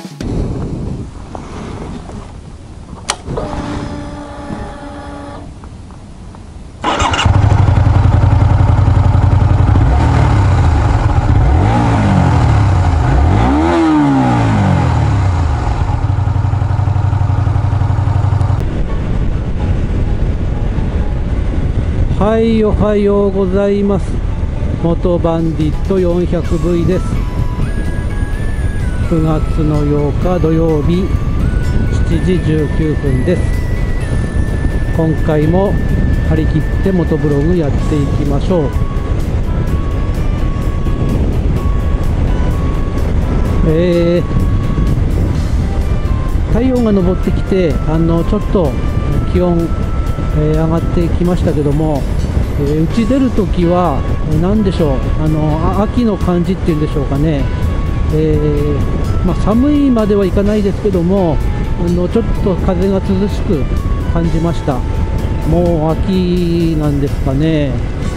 はい、おはようございます。元バンディット 400V です。9月の8日土曜日7時19分です。今回も張り切ってモトブログやっていきましょう。太陽が昇ってきてちょっと気温上がってきましたけども、うち出るときは何でしょう、秋の感じっていうんでしょうかね、寒いまではいかないですけどもちょっと風が涼しく感じました。もう秋なんですかね。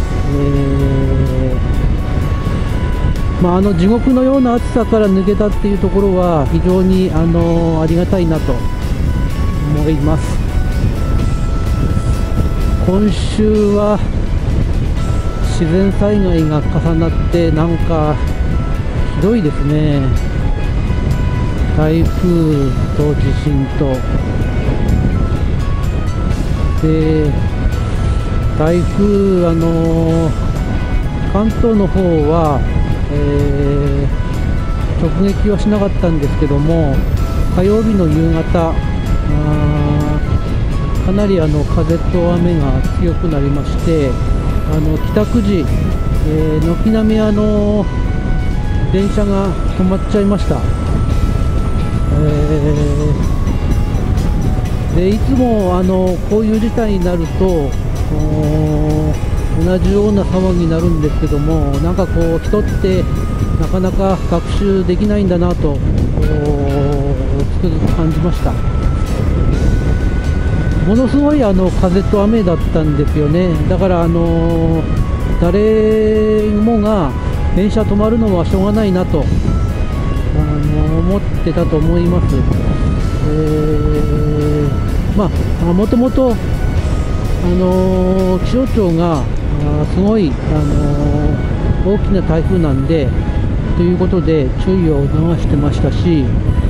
地獄のような暑さから抜けたっていうところは非常にありがたいなと思います。今週は自然災害が重なってなんかひどいですね。台風と地震とで、台風関東の方は、直撃はしなかったんですけども、火曜日の夕方かなり風と雨が強くなりまして、帰宅時、軒並み電車が止まっちゃいました。でいつもこういう事態になると同じような騒ぎになるんですけども、なんかこう人ってなかなか学習できないんだなとつくづく感じました。ものすごい風と雨だったんですよね。だから誰もが電車止まるのはしょうがないなと思ってたと思います。もともと気象庁がすごい大きな台風なんでということで注意を促してましたし、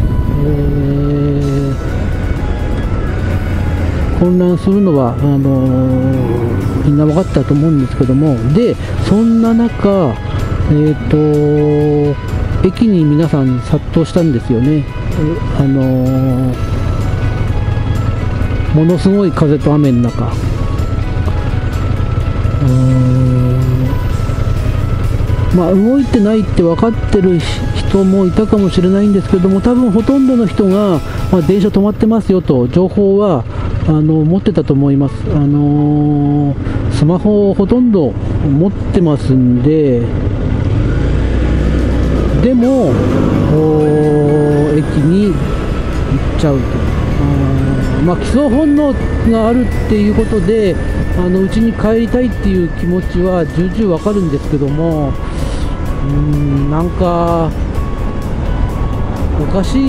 混乱するのはみんな分かったと思うんですけども、でそんな中、駅に皆さん殺到したんですよね。ものすごい風と雨の中、動いてないって分かってる人もいたかもしれないんですけども、多分ほとんどの人が、電車止まってますよと情報は持ってたと思います。スマホをほとんど持ってますんで、でも駅に行っちゃうと、帰巣本能があるっていうことでうちに帰りたいっていう気持ちは重々わかるんですけども、なんかおかしい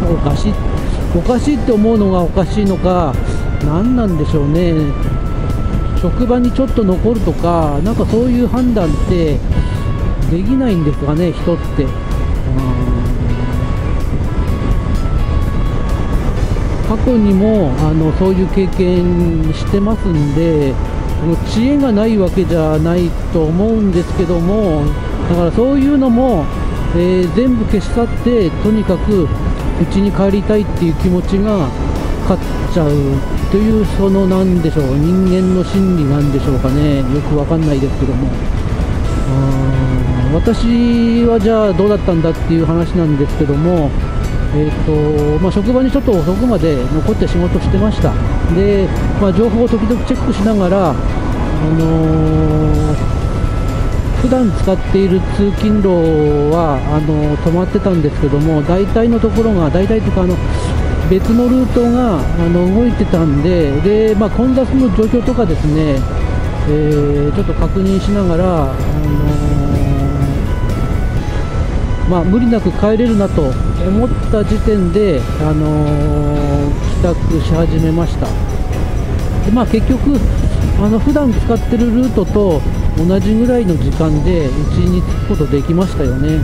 って思うのがおかしいのか何なんでしょうね。職場にちょっと残るとか、なんかそういう判断ってできないんですかね、人って。過去にもそういう経験してますんで、知恵がないわけじゃないと思うんですけども、だからそういうのも、全部消し去って、とにかく家に帰りたいっていう気持ちが勝っちゃうという、なんでしょう、人間の心理なんでしょうかね。よくわかんないですけども、私はじゃあどうだったんだっていう話なんですけども、職場にちょっと遅くまで残って仕事してました。で、情報を時々チェックしながら、普段使っている通勤路は止まってたんですけども、大体のところが、大体というか別のルートが動いてたんで、混雑の状況とかですね、ちょっと確認しながら、 無理なく帰れるなと思った時点で、帰宅し始めました。で結局普段使ってるルートと同じぐらいの時間で家に着くことできましたよね。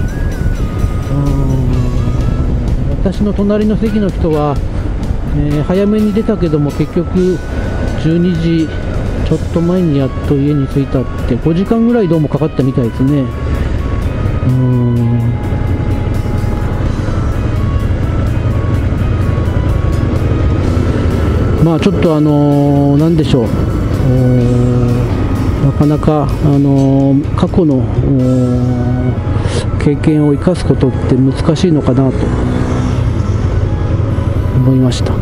私の隣の席の人は、早めに出たけども結局12時ちょっと前にやっと家に着いたって5時間ぐらいどうもかかったみたいですね。ちょっとなんでしょう、なかなか過去の経験を生かすことって難しいのかなと思いました。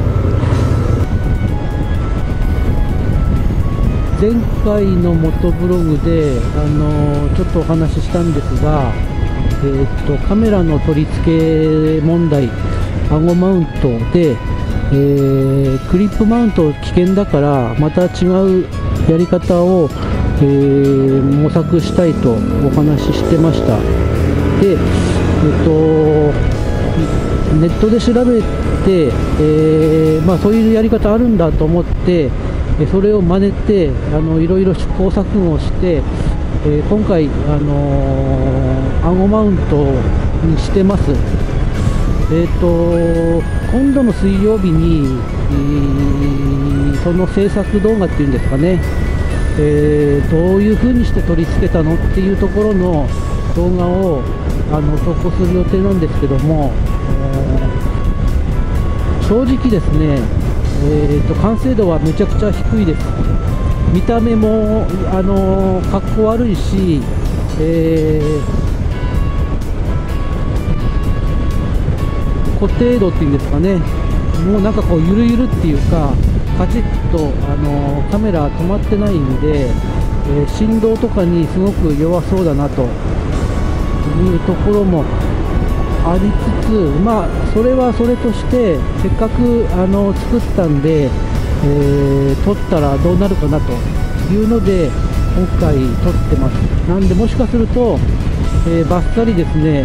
前回の元ブログでちょっとお話ししたんですが、カメラの取り付け問題、アゴマウントで、クリップマウント危険だからまた違うやり方を、模索したいとお話ししてました。で、ネットで調べて、そういうやり方あるんだと思ってそれを真似ていろいろ試行錯誤して、今回アゴマウントにしてます。今度の水曜日に、その制作動画っていうんですかね、どういう風にして取り付けたのっていうところの動画を投稿する予定なんですけども、正直ですね、完成度はめちゃくちゃ低いです。見た目もかっこ悪いし、固定度っていうんですかね、もうなんかこうゆるゆるっていうかカチッとカメラ止まってないんで、振動とかにすごく弱そうだなというところもありつつ、それはそれとしてせっかく作ったんで、撮ったらどうなるかなというので今回撮ってます。なんでもしかすると、バッサリですね、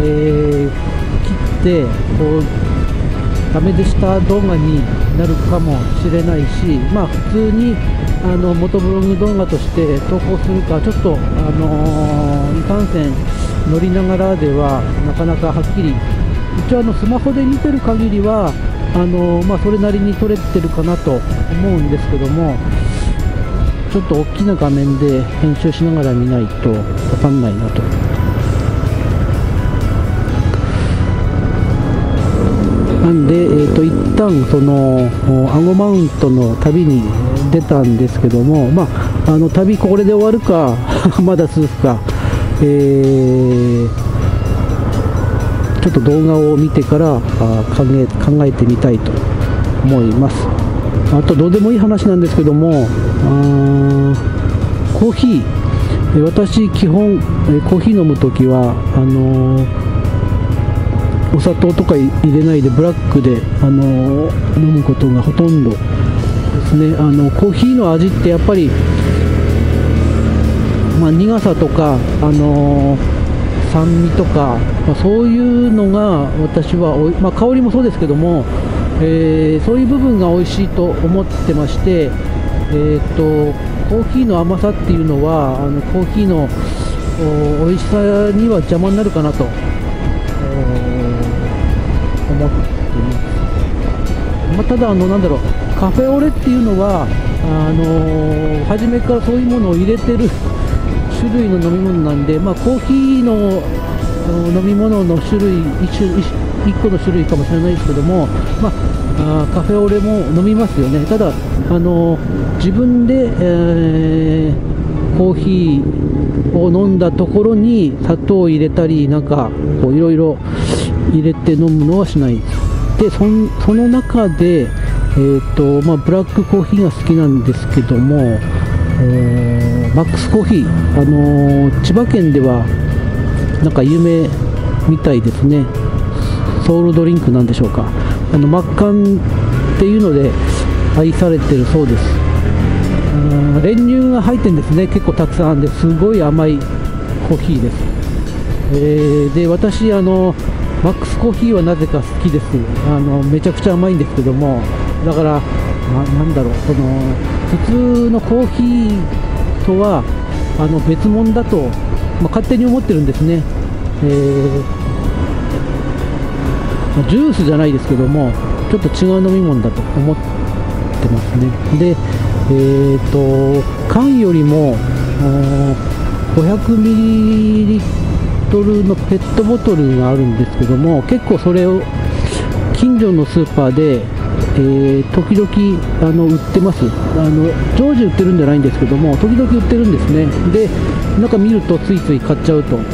切ってこうダメでした動画になるかもしれないし、普通に元ブログ動画として投稿するか、ちょっといかんせん乗りながらではなかなかはっきり、一応スマホで見てる限りはそれなりに撮れてるかなと思うんですけども、ちょっと大きな画面で編集しながら見ないと分かんないなと。なんで、一旦そのアゴマウントの旅に出たんですけども、旅これで終わるかまだ続くか、ちょっと動画を見てから考えてみたいと思います。あとどうでもいい話なんですけども、コーヒー、私基本コーヒー飲むときはお砂糖とか入れないでブラックで飲むことがほとんどですね。コーヒーの味ってやっぱり、苦さとか酸味とか、そういうのが私は香りもそうですけども、そういう部分が美味しいと思ってまして、コーヒーの甘さっていうのはコーヒーの美味しさには邪魔になるかなと思っています。ただカフェオレっていうのは初めからそういうものを入れてる種類の飲み物なんで、コーヒーの飲み物の種類1個の種類かもしれないですけども、カフェオレも飲みますよね。ただ自分で、コーヒーを飲んだところに砂糖を入れたりなんかいろいろ入れて飲むのはしないです。でその中で、ブラックコーヒーが好きなんですけども、マックスコーヒー、千葉県ではなんか有名みたいですね。ソウルドリンクなんでしょうか。マッカンっていうので愛されてるそうです。練乳が入ってるんですね。結構たくさんあるんですごい甘いコーヒーです。 で、私マックスコーヒーはなぜか好きです。めちゃくちゃ甘いんですけども、だからなんだろう、普通のコーヒーとは別物だと、勝手に思ってるんですね。ジュースじゃないですけども、ちょっと違う飲み物だと思ってますね。で、缶よりも500ミリリットルのペットボトルがあるんですけども、結構それを近所のスーパーで、時々売ってます。常時売ってるんじゃないんですけども、時々売ってるんですね。で、なんか見るとついつい買っちゃうと。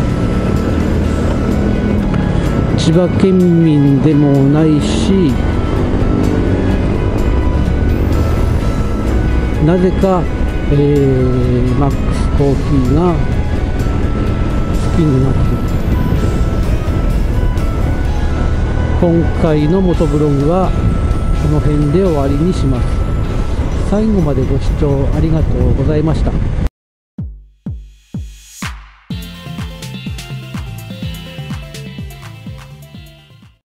千葉県民でもないし、なぜか、マックスコーヒーが好きになっている。今回の元ブログはこの辺で終わりにします。最後までご視聴ありがとうございました。